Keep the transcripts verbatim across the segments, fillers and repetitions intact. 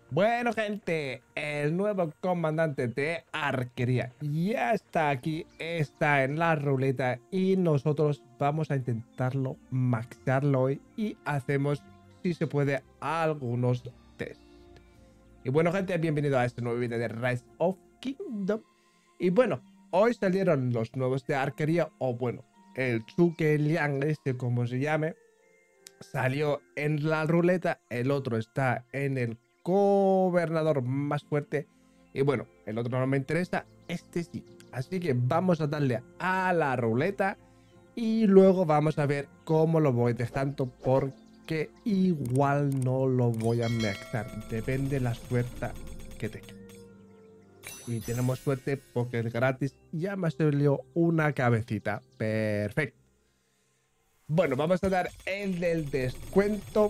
Bueno, gente, el nuevo comandante de arquería ya está aquí, está en la ruleta y nosotros vamos a intentarlo maxearlo hoy y hacemos, si se puede, algunos test. Y bueno, gente, bienvenido a este nuevo vídeo de Rise of Kingdom. Y bueno, hoy salieron los nuevos de arquería, o bueno, el Zhuge Liang, este como se llame, salió en la ruleta, el otro está en el gobernador más fuerte y bueno, el otro no me interesa, este sí. Así que vamos a darle a la ruleta y luego vamos a ver cómo lo voy dejando, porque igual no lo voy a maxar, depende la suerte que tenga. Y tenemos suerte porque es gratis, ya me salió una cabecita, perfecto. Bueno, vamos a dar el del descuento.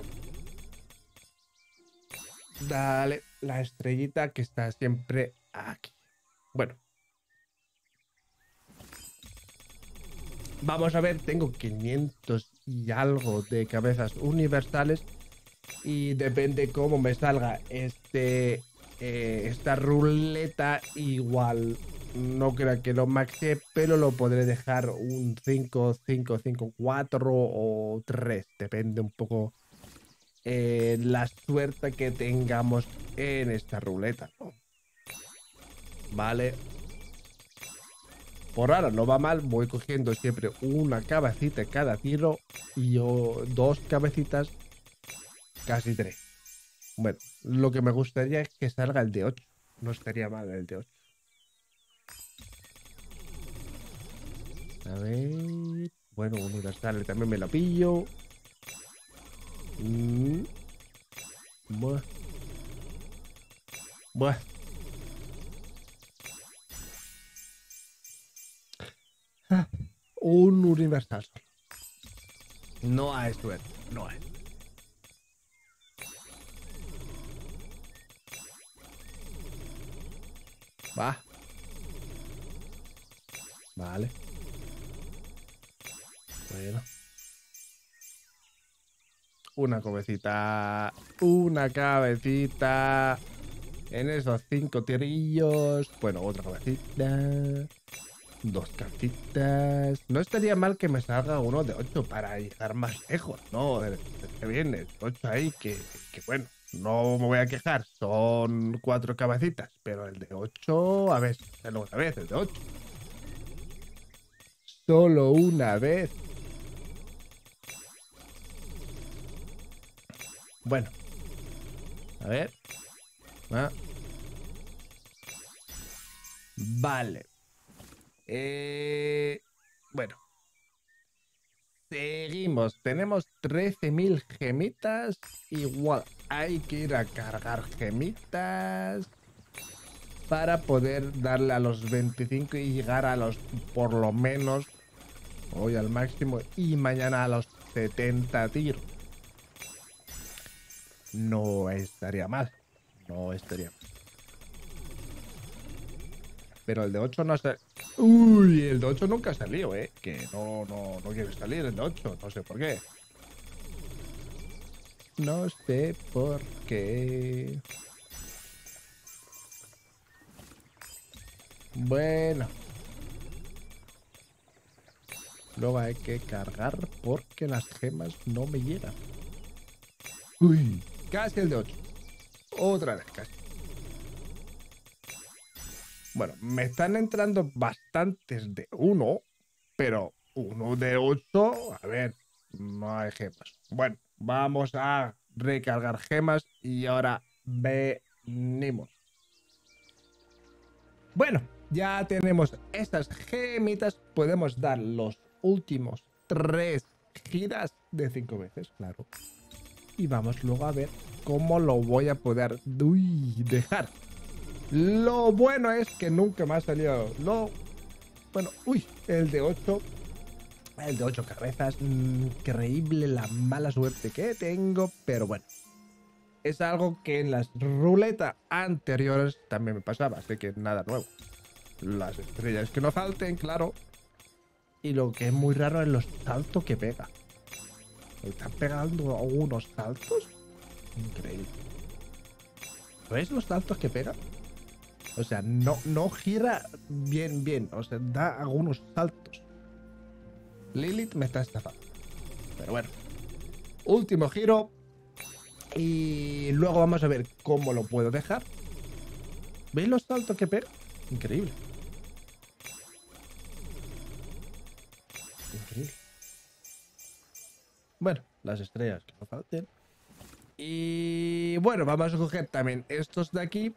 Dale la estrellita que está siempre aquí. Bueno. Vamos a ver, tengo quinientos y algo de cabezas universales. Y depende cómo me salga este, eh, esta ruleta, igual no creo que lo maxe, pero lo podré dejar un cinco, cinco, cinco, cuatro o tres. Depende un poco eh, la suerte que tengamos en esta ruleta, ¿no? Vale. Por ahora no va mal, voy cogiendo siempre una cabecita cada tiro y yo dos cabecitas, casi tres. Bueno, lo que me gustaría es que salga el de ocho. No estaría mal el de ocho. A ver. Bueno, universal también me lo pillo. Mm. Buah. Buah. Ah, un universal solo. No hay suerte, no hay. Va. Vale. Bueno. Una cabecita. Una cabecita. En esos cinco tirillos. Bueno, otra cabecita. Dos cabecitas. No estaría mal que me salga uno de ocho para llegar más lejos, ¿no? Que viene, ocho ahí, que, que bueno. No me voy a quejar. Son cuatro cabecitas. Pero el de ocho, a ver, solo una vez, el de ocho. Solo una vez. Bueno. A ver. Ah. Vale. Eh, bueno. Seguimos. Tenemos trece mil gemitas. Igual hay que ir a cargar gemitas para poder darle a los veinticinco y llegar a los, por lo menos, hoy al máximo y mañana a los setenta tiros. No estaría mal. No estaría mal. Pero el de ocho no sé. Uy, el de ocho nunca salió, ¿eh? Que no, no, no quiere salir el de ocho. No sé por qué. No sé por qué. Bueno. Luego hay que cargar porque las gemas no me llegan. Uy, casi el de ocho. Otra vez, casi. Bueno, me están entrando bastantes de uno, pero uno de ocho, a ver, no hay gemas. Bueno, vamos a recargar gemas y ahora venimos. Bueno, ya tenemos estas gemitas, podemos dar los últimos tres giras de cinco veces, claro. Y vamos luego a ver cómo lo voy a poder uy, dejar. Lo bueno es que nunca me ha salido lo... Bueno, uy, el de ocho. El de ocho cabezas. Increíble la mala suerte que tengo. Pero bueno. Es algo que en las ruletas anteriores también me pasaba. Así que nada nuevo. Las estrellas que no falten, claro. Y lo que es muy raro es los saltos que pega. ¿Me están pegando unos saltos? Increíble. ¿Veis los saltos que pega? O sea, no, no gira bien, bien. O sea, da algunos saltos. Lilith me está estafando. Pero bueno. Último giro. Y luego vamos a ver cómo lo puedo dejar. ¿Veis los saltos que pega? Increíble. Increíble. Bueno, las estrellas que no falten. Y bueno, vamos a coger también estos de aquí.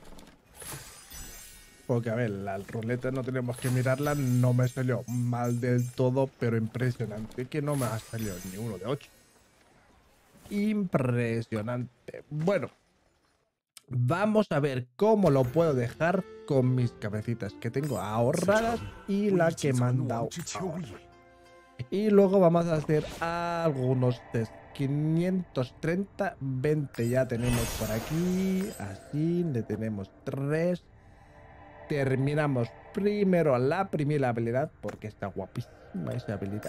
Porque, a ver, la ruleta no tenemos que mirarla. No me salió mal del todo, pero impresionante que no me ha salido ni uno de ocho. Impresionante. Bueno, vamos a ver cómo lo puedo dejar con mis cabecitas que tengo ahorradas y la que me han dado ahora. Y luego vamos a hacer algunos test. quinientos treinta, veinte ya tenemos por aquí. Así, le tenemos tres. Terminamos primero la primera habilidad porque está guapísima esa habilidad.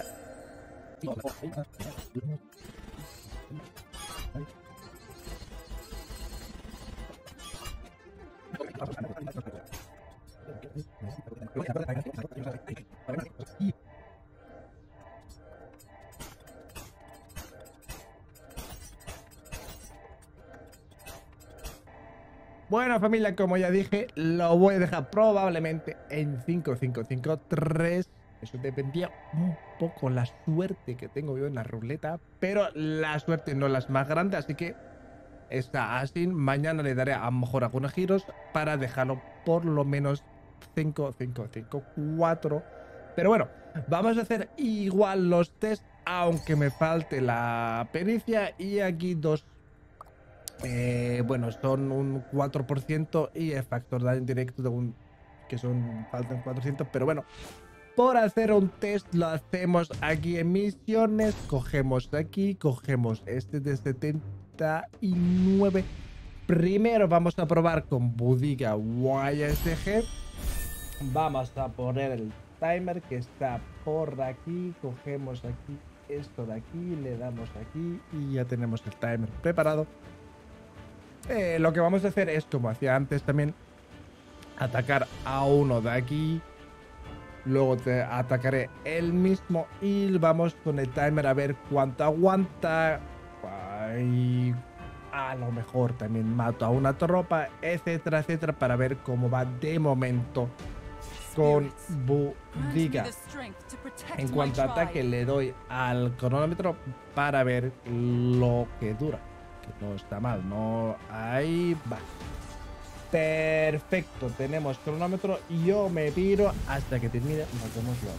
Bueno, familia, como ya dije, lo voy a dejar probablemente en cinco cinco cinco tres. Eso dependía un poco la suerte que tengo yo en la ruleta, pero la suerte no es la más grande, así que está así. Mañana le daré a lo mejor algunos giros para dejarlo por lo menos cinco cinco cinco cuatro. Pero bueno, vamos a hacer igual los test, aunque me falte la pericia. Y aquí dos, eh, bueno, son un cuatro por ciento y el factor de daño indirecto de un, que son, faltan cuatrocientos, pero bueno. Por hacer un test lo hacemos aquí en misiones. Cogemos de aquí, cogemos este de setenta y nueve. Primero vamos a probar con Budiga Y S G. Vamos a poner el timer que está por aquí. Cogemos aquí esto de aquí, le damos aquí y ya tenemos el timer preparado. Eh, lo que vamos a hacer es, como hacía antes también, atacar a uno de aquí. Luego te atacaré el mismo y vamos con el timer a ver cuánto aguanta. Y a lo mejor también mato a una tropa, etcétera, etcétera, para ver cómo va de momento con Budiga. En cuanto a ataque, le doy al cronómetro para ver lo que dura. Que no está mal, no. Ahí va. Perfecto, tenemos cronómetro y yo me piro hasta que termine. Nos vemos luego.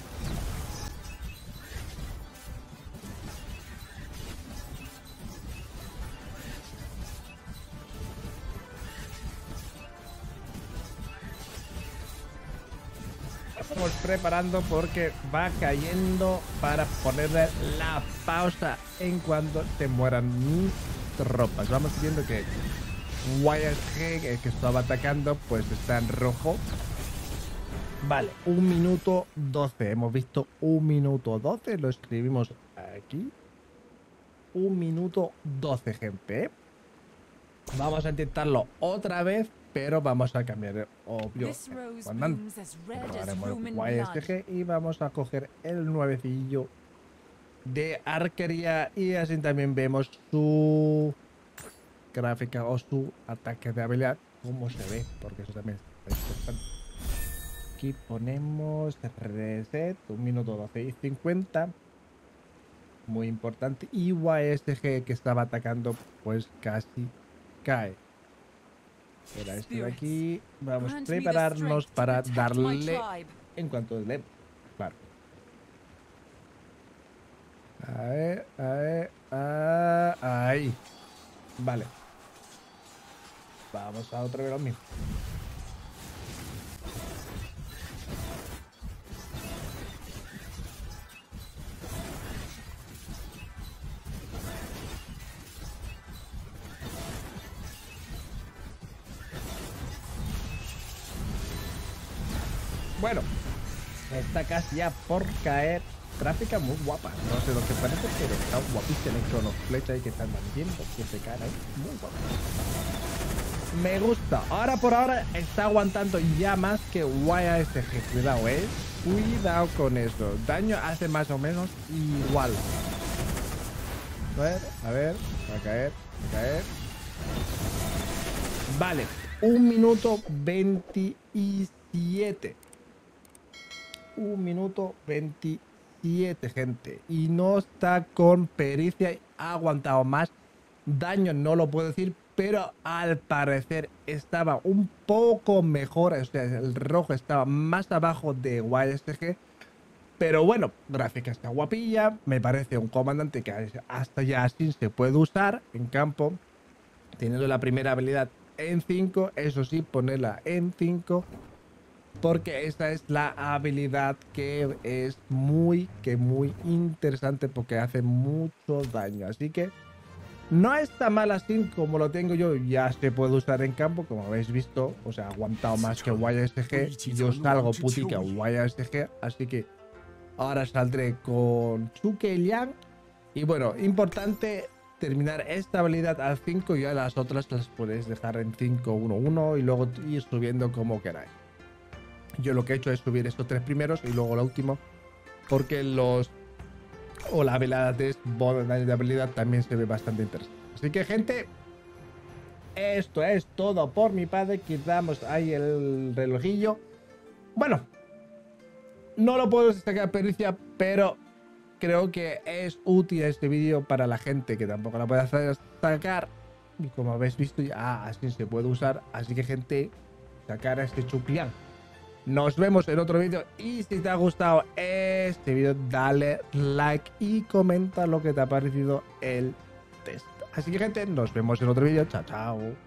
Estamos preparando porque va cayendo para ponerle la pausa en cuanto se mueran mis tropas. Vamos viendo que Y S G, el que estaba atacando, pues está en rojo. Vale, un minuto doce. Hemos visto un minuto doce. Lo escribimos aquí. Un minuto doce, gente, ¿eh? Vamos a intentarlo otra vez, pero vamos a cambiar, obvio, el comandante. Probaremos el Y S G y vamos a coger el nuevecillo de arquería. Y así también vemos su gráfica o su ataque de habilidad, cómo se ve, porque eso también es importante. Aquí ponemos reset, un minuto doce y cincuenta, muy importante. Y Y S G que estaba atacando pues casi cae. Era este de aquí. Vamos a prepararnos para darle en cuanto le, claro. A ver, a ver, a, ahí. Vale. Vamos a otra vez lo mismo. Bueno, está casi ya por caer. Gráfica muy guapa. No sé lo que parece, pero está guapísimo. Con los flechas ahí que están viendo que se caen ahí. Muy guapa. Me gusta. Ahora por ahora está aguantando ya más que Y A S G. Cuidado, eh. Cuidado con eso. Daño hace más o menos igual. A ver, a ver. Va a caer, va a caer. Vale. Un minuto veintisiete. Un minuto veintisiete, gente. Y no está con pericia. Ha aguantado más. Daño no lo puedo decir, pero al parecer estaba un poco mejor. O sea, el rojo estaba más abajo de Y S G. Pero bueno, gráfica está guapilla. Me parece un comandante que hasta ya así se puede usar en campo. Teniendo la primera habilidad en cinco. Eso sí, ponerla en cinco. Porque esta es la habilidad que es muy, que muy interesante. Porque hace mucho daño. Así que no está mal así como lo tengo yo. Ya se puede usar en campo, como habéis visto. O sea, ha aguantado más que Y S G. Yo salgo putica Y S G. Así que ahora saldré con Zhuge Liang. Y bueno, importante terminar esta habilidad al cinco. Y a las otras las podéis dejar en cinco uno uno. Y luego ir subiendo como queráis. Yo lo que he hecho es subir estos tres primeros y luego lo último. Porque los... o la habilidad de de habilidad también se ve bastante interesante. Así que, gente, esto es todo por mi padre. Quitamos ahí el relojillo. Bueno, no lo puedo destacar pericia, pero creo que es útil este vídeo para la gente que tampoco la puede hacer destacar. Y como habéis visto, ya así se puede usar. Así que, gente, sacar a este Zhuge Liang. Nos vemos en otro vídeo y si te ha gustado este vídeo dale like y comenta lo que te ha parecido el test. Así que, gente, nos vemos en otro vídeo. Chao, chao.